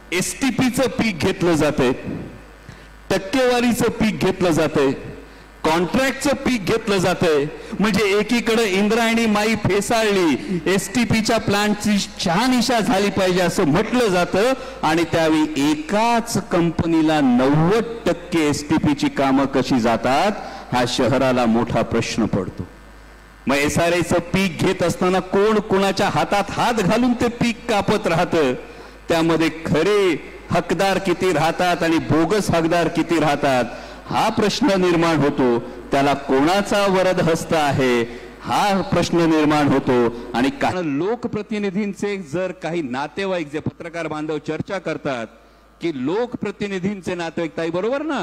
एसटीपीचं पीक घेतलं जातंय, टक्केवारीचं पीक घेतलं जातंय, कॉन्ट्रॅक्टचं पीक घेतलं जातंय. म्हणजे एकीकडे इंद्रायणी माई फेसाळली, एसटीपीच्या प्लांटची शहानिशा झाली पाहिजे असं म्हटलं जातं आणि त्यावेळी एकाच कंपनीला 90% एसटीपीची कामं कशी जातात हा शहराला मोठा प्रश्न पडतो. मग एसआरएचं पीक घेत असताना कोण कोणाच्या हातात हात घालून ते पीक कापत राहतं, त्यामध्ये खरे हकदार किती राहतात आणि बोगस हकदार किती राहतात हा प्रश्न निर्माण होतो. त्याला कोणाचा वरद हस्त आहे हा प्रश्न निर्माण होतो. आणि कारण लोकप्रतिनिधींचे जर काही नातेवाईक जे पत्रकार बांधव चर्चा करतात की लोकप्रतिनिधींचे नातेवाईक, ताई बरोबर ना,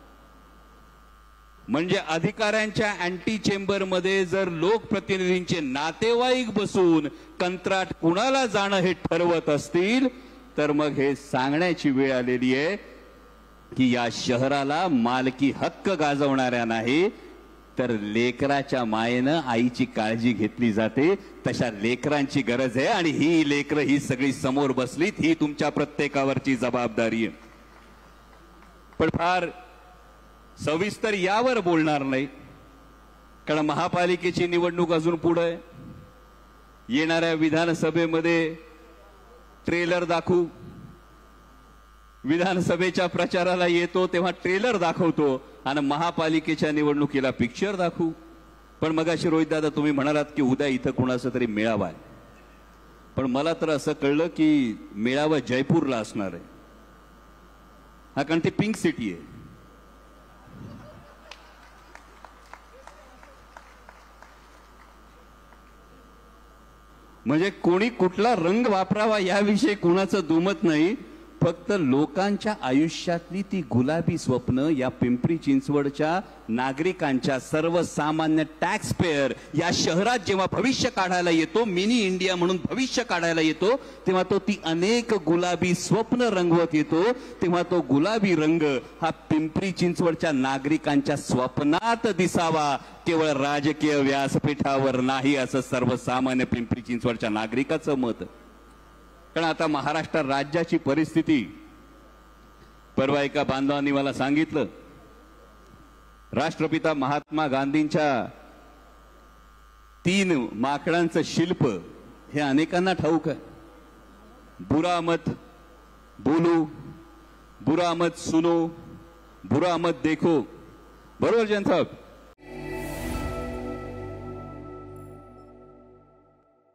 म्हणजे अधिकाऱ्यांच्या अँटी चेंबर मध्ये जर लोकप्रतिनिधींचे नातेवाईक बसून कंत्राट कुणाला जाणं हे ठरवत असतील तर मग हे सांगण्याची वेळ आलेली आहे की या शहराला मालकी हक्क गाजवणाऱ्या नाही तर लेकराच्या मायेनं आईची काळजी घेतली जाते तशा लेकरांची गरज आहे. आणि ही लेकरं ही सगळी समोर बसलीत, ही तुमच्या प्रत्येकावरची जबाबदारी आहे. पण फार सविस्तर यावर बोलणार नाही कारण महापालिकेची निवडणूक अजून पुढे आहे. येणाऱ्या विधानसभेमध्ये ट्रेलर दाखवू, विधानसभेच्या प्रचाराला येतो तेव्हा ट्रेलर दाखवतो आणि महापालिकेच्या निवडणुकीला पिक्चर दाखवू. पण मगाशी रोहित दादा तुम्ही म्हणालात की उद्या इथं कोणाचा तरी मेळावा आहे, पण मला तर असं कळलं की मेळावा जयपूरला असणार आहे. हा कारण ती पिंक सिटी आहे. म्हणजे कोणी कुठला रंग वापरावा याविषयी कुणाचं दुमत नाही, फक्त लोकांच्या आयुष्यातली ती गुलाबी स्वप्न या पिंपरी चिंचवडच्या नागरिकांच्या सर्वसामान्य टॅक्स पेयर या शहरात जेव्हा भविष्य काढायला येतो, मिनी इंडिया म्हणून भविष्य काढायला येतो, तेव्हा तो ती अनेक गुलाबी स्वप्न रंगवत येतो. तेव्हा तो गुलाबी रंग हा पिंपरी चिंचवडच्या नागरिकांच्या स्वप्नात दिसावा, केवळ राजकीय व्यासपीठावर नाही असं सर्वसामान्य पिंपरी चिंचवडच्या नागरिकाचं मत. कारण आता महाराष्ट्र राज्याची परिस्थिती, परवा एका बांधवांनी मला सांगितलं, राष्ट्रपिता महात्मा गांधींच्या 3 माकडांचं शिल्प हे अनेकांना ठाऊक आहे. बुरा मत बोलो, बुरा मत सुनो, बुरा मत देखो. बरोबर जयंत साहेब,